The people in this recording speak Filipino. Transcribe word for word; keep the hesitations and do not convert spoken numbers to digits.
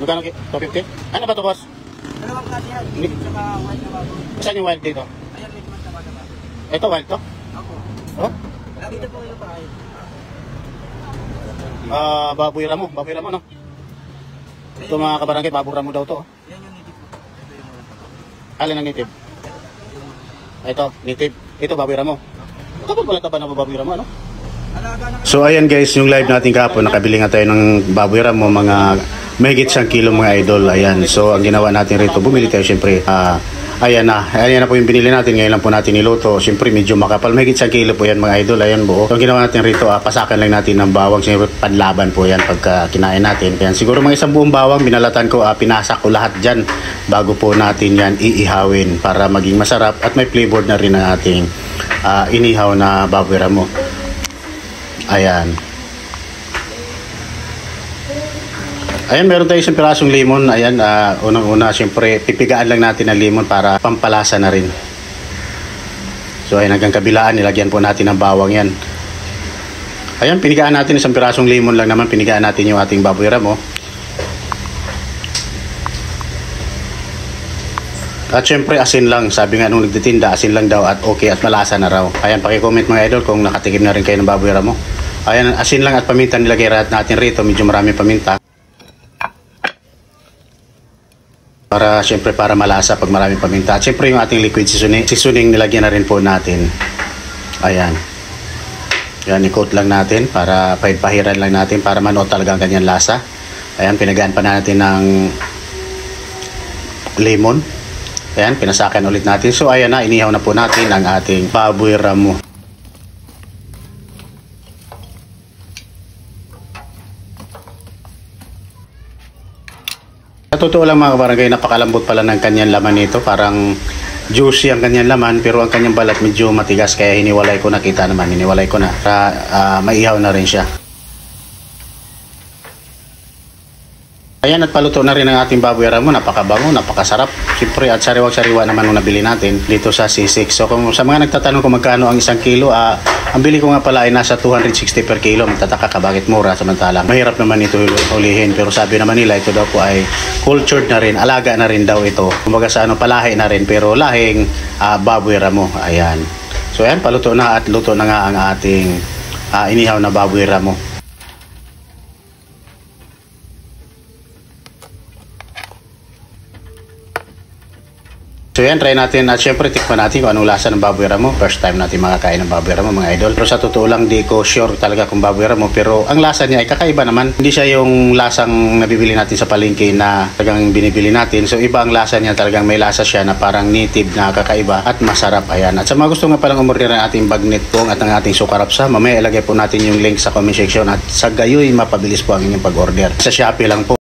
Magkano ki? two fifty? Ano ba to, boss? Dalawang klase yan. Ni- Native tsaka white na baboy. Saan yung wild dito? Ayan, native at saka na baboy. Ito, wild to? Ako. Oh? Dito po yung pahay. Ah, baboy ramo. Baboy ramo, no? Ito mga kabarangay, baboy ramo daw to. Oh. Yan yung native po. Ito yung wala. Alin ang native? Ito, native. Ito, baboy ramo. Kapag wala taba na baboy ramo, ano? Alaga na. So ayan guys, yung live natin kahapon, nakabili nga tayo ng baboy ramo, mga mahigit isang kilo mga idol. Ayan, so ang ginawa natin rito, bumili tayo syempre. Ah, ayan na, ayan na po yung binili natin. Ngayon lang po natin niluto. Syempre medyo makapal, mahigit isang kilo po yan mga idol. Ayan buo. So ang ginawa natin rito, ah, pasakan lang natin ng bawang. Syempre panlaban po yan pagka kinain natin. Ayan, siguro mga isang buong bawang, binalatan ko, ah, pinasak ko lahat dyan bago po natin yan iihawin para maging masarap at may flavor na rin ang ating ah, inihaw na baboy ramo. Ayan. Ayan, meron tayo isang pirasong limon. Ayan, uh, unang-una, siyempre, pipigaan lang natin ang limon para pampalasa na rin. So, ayan, hanggang kabilaan, nilagyan po natin ng bawang yan. Ayan, pinigaan natin isang pirasong limon lang naman. Pinigaan natin yung ating baboy ramo. At syempre, asin lang. Sabi nga nung nagtitinda, asin lang daw at okay at malasa na raw. Ayan, pakicomment mga idol kung nakatikim na rin kayo ng baboy ramo. Ayan, asin lang at paminta nilagay natin rito. Medyo maraming paminta. Para syempre para malasa pag maraming paminta. At syempre yung ating liquid seasoning, seasoning nilagyan na rin po natin. Ayan. Ayan, i-coat lang natin para pahiran lang natin para manood talaga ang kanyang lasa. Ayan, pinagaan pa natin ng lemon. Ayan, pinasakan ulit natin. So ayan na, inihaw na po natin ang ating baboy ramo. Sa totoo lang mga kabarangay, napakalambot pala ng kanyang laman nito. Parang juicy ang kanyang laman, pero ang kanyang balat medyo matigas. Kaya hiniwalay ko, nakita naman, hiniwalay ko na para uh, maihaw na rin siya. Ayan, at paluto na rin ang ating baboy ramo. Napakabango, napakasarap. Siyempre, at sariwang-sariwa naman nung nabili natin dito sa C six. So kung sa mga nagtatanong kung magkano ang isang kilo, uh, ang bili ko nga pala ay nasa two hundred sixty per kilo. Magtataka ka bakit mura, samantalang mahirap naman ito hulihin. Pero sabi naman nila, ito daw po ay cultured na rin, alaga na rin daw ito. Kumbaga sa ano, palahi na rin, pero lahing uh, baboy ramo. Ayan. So ayan, paluto na at luto na nga ang ating uh, inihaw na baboy ramo. So yan, try natin at syempre tikman natin kung anong lasa ng baboy ramo. First time natin makakain ng baboy ramo mga idol. Pero sa totoo lang, di ko sure talaga kung baboy ramo. Pero ang lasa niya ay kakaiba naman. Hindi siya yung lasang nabibili natin sa palengke na talagang binibili natin. So iba ang lasa niya, talagang may lasa siya na parang native na kakaiba at masarap. Ayan. At sa mga gusto nga palang umorder ng ating bagnet pong at ng ating sukarapsa, mamaya ilagay po natin yung link sa comment section at sa gayoy mapabilis po ang inyong pag-order. Sa Shopee lang po.